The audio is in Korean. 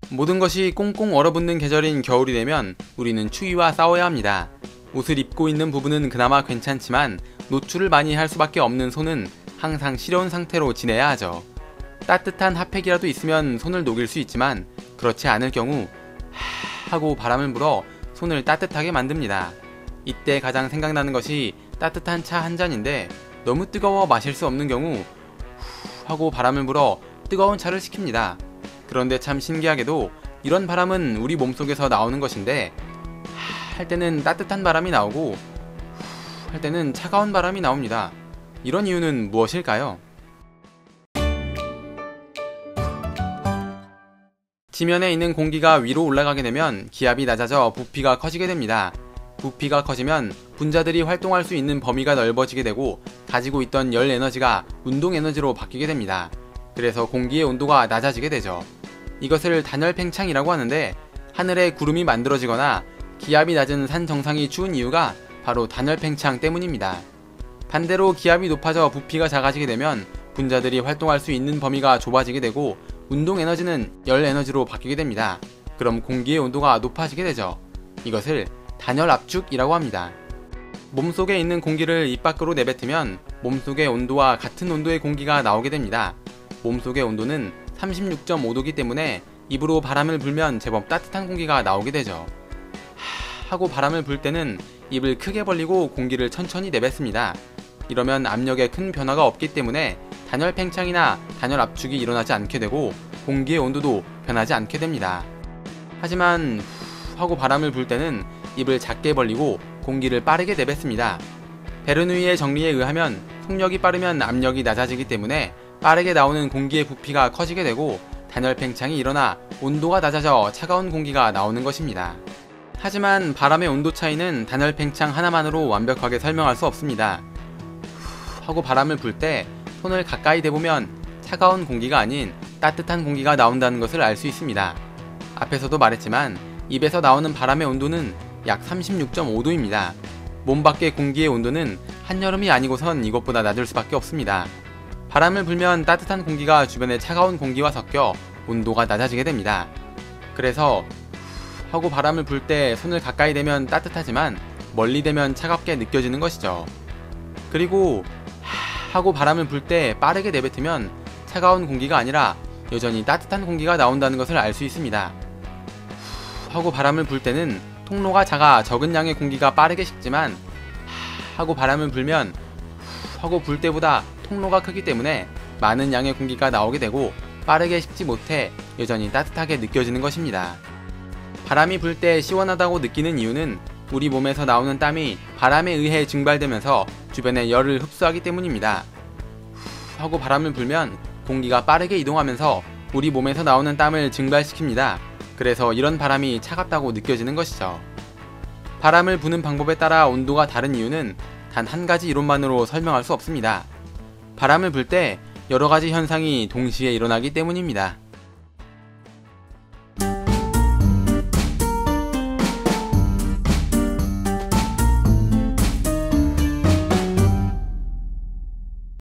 모든 것이 꽁꽁 얼어붙는 계절인 겨울이 되면 우리는 추위와 싸워야 합니다. 옷을 입고 있는 부분은 그나마 괜찮지만 노출을 많이 할 수밖에 없는 손은 항상 시려운 상태로 지내야 하죠. 따뜻한 핫팩이라도 있으면 손을 녹일 수 있지만 그렇지 않을 경우 하고 바람을 불어 손을 따뜻하게 만듭니다. 이때 가장 생각나는 것이 따뜻한 차 한 잔인데 너무 뜨거워 마실 수 없는 경우 하고 바람을 불어 뜨거운 차를 식힙니다. 그런데 참 신기하게도 이런 바람은 우리 몸속에서 나오는 것인데 할 때는 따뜻한 바람이 나오고 할 때는 차가운 바람이 나옵니다. 이런 이유는 무엇일까요? 지면에 있는 공기가 위로 올라가게 되면 기압이 낮아져 부피가 커지게 됩니다. 부피가 커지면 분자들이 활동할 수 있는 범위가 넓어지게 되고 가지고 있던 열 에너지가 운동 에너지로 바뀌게 됩니다. 그래서 공기의 온도가 낮아지게 되죠. 이것을 단열 팽창이라고 하는데 하늘에 구름이 만들어지거나 기압이 낮은 산 정상이 추운 이유가 바로 단열 팽창 때문입니다. 반대로 기압이 높아져 부피가 작아지게 되면 분자들이 활동할 수 있는 범위가 좁아지게 되고 운동 에너지는 열 에너지로 바뀌게 됩니다. 그럼 공기의 온도가 높아지게 되죠. 이것을 단열 압축이라고 합니다. 몸속에 있는 공기를 입 밖으로 내뱉으면 몸속의 온도와 같은 온도의 공기가 나오게 됩니다. 몸속의 온도는 36.5도이기 때문에 입으로 바람을 불면 제법 따뜻한 공기가 나오게 되죠. 하고 바람을 불 때는 입을 크게 벌리고 공기를 천천히 내뱉습니다. 이러면 압력에 큰 변화가 없기 때문에 단열 팽창이나 단열 압축이 일어나지 않게 되고 공기의 온도도 변하지 않게 됩니다. 하지만 하고 바람을 불 때는 입을 작게 벌리고 공기를 빠르게 내뱉습니다. 베르누이의 정리에 의하면 속력이 빠르면 압력이 낮아지기 때문에 빠르게 나오는 공기의 부피가 커지게 되고 단열 팽창이 일어나 온도가 낮아져 차가운 공기가 나오는 것입니다. 하지만 바람의 온도 차이는 단열 팽창 하나만으로 완벽하게 설명할 수 없습니다. 하고 바람을 불 때 손을 가까이 대보면 차가운 공기가 아닌 따뜻한 공기가 나온다는 것을 알 수 있습니다. 앞에서도 말했지만 입에서 나오는 바람의 온도는 약 36.5도입니다. 몸 밖의 공기의 온도는 한여름이 아니고선 이것보다 낮을 수밖에 없습니다. 바람을 불면 따뜻한 공기가 주변의 차가운 공기와 섞여 온도가 낮아지게 됩니다. 그래서 하고 바람을 불 때 손을 가까이 대면 따뜻하지만 멀리 대면 차갑게 느껴지는 것이죠. 그리고 하고 바람을 불 때 빠르게 내뱉으면 차가운 공기가 아니라 여전히 따뜻한 공기가 나온다는 것을 알 수 있습니다. 하고 바람을 불 때는 통로가 작아 적은 양의 공기가 빠르게 식지만 하고 바람을 불면 하고 불 때보다 통로가 크기 때문에 많은 양의 공기가 나오게 되고 빠르게 식지 못해 여전히 따뜻하게 느껴지는 것입니다. 바람이 불 때 시원하다고 느끼는 이유는 우리 몸에서 나오는 땀이 바람에 의해 증발되면서 주변의 열을 흡수하기 때문입니다. 하고 바람을 불면 공기가 빠르게 이동하면서 우리 몸에서 나오는 땀을 증발시킵니다. 그래서 이런 바람이 차갑다고 느껴지는 것이죠. 바람을 부는 방법에 따라 온도가 다른 이유는 단 한 가지 이론만으로 설명할 수 없습니다. 바람을 불 때 여러 가지 현상이 동시에 일어나기 때문입니다.